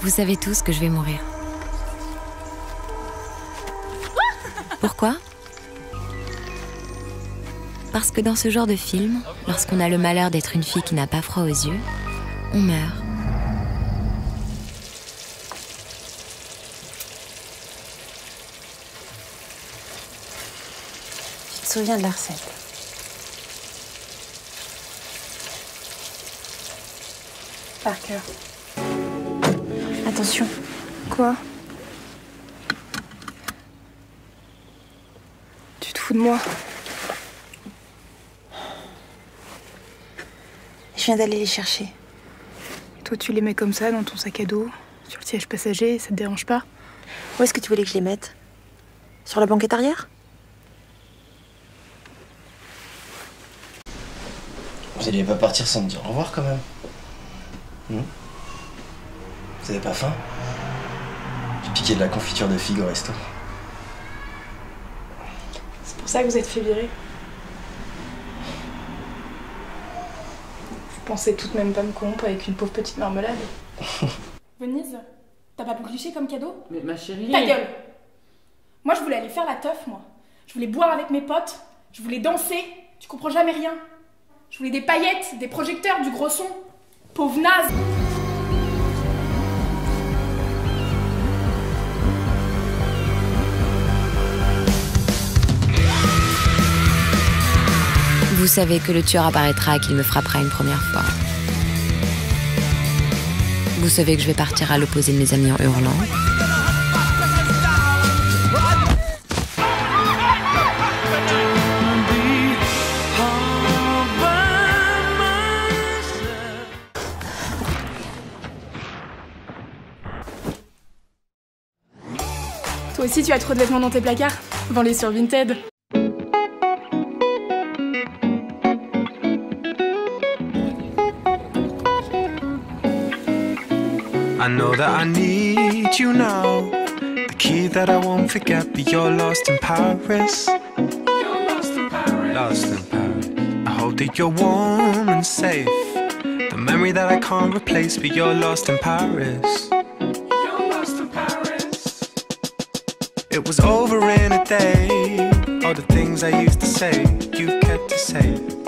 Vous savez tous que je vais mourir. Pourquoi? Parce que dans ce genre de film, lorsqu'on a le malheur d'être une fille qui n'a pas froid aux yeux, on meurt. Tu te souviens de la recette? Par cœur. Attention. Quoi? Tu te fous de moi? Je viens d'aller les chercher. Et toi, tu les mets comme ça dans ton sac à dos, sur le siège passager, ça te dérange pas? Où est-ce que tu voulais que je les mette? Sur la banquette arrière? Vous alliez pas partir sans me dire au revoir quand même? Vous avez pas faim? J'ai piqué de la confiture de figue au resto. C'est pour ça que vous êtes fait virer. Vous pensez tout de même pas me corrompre avec une pauvre petite marmelade? Venise, t'as pas plus cliché comme cadeau? Mais ma chérie... Ta gueule! Moi, je voulais aller faire la teuf, moi. Je voulais boire avec mes potes, je voulais danser, tu comprends jamais rien. Je voulais des paillettes, des projecteurs, du gros son. Pauvre naze! Vous savez que le tueur apparaîtra et qu'il me frappera une première fois. Vous savez que je vais partir à l'opposé de mes amis en hurlant. Toi aussi, tu as trop de vêtements dans tes placards? Vends-les sur Vinted. I know that I need you now. The key that I won't forget, but you're lost in Paris. You're lost in Paris. Lost in Paris. I hope that you're warm and safe. The memory that I can't replace, but you're lost in Paris. You're lost in Paris. It was over in a day. All the things I used to say, you kept to say.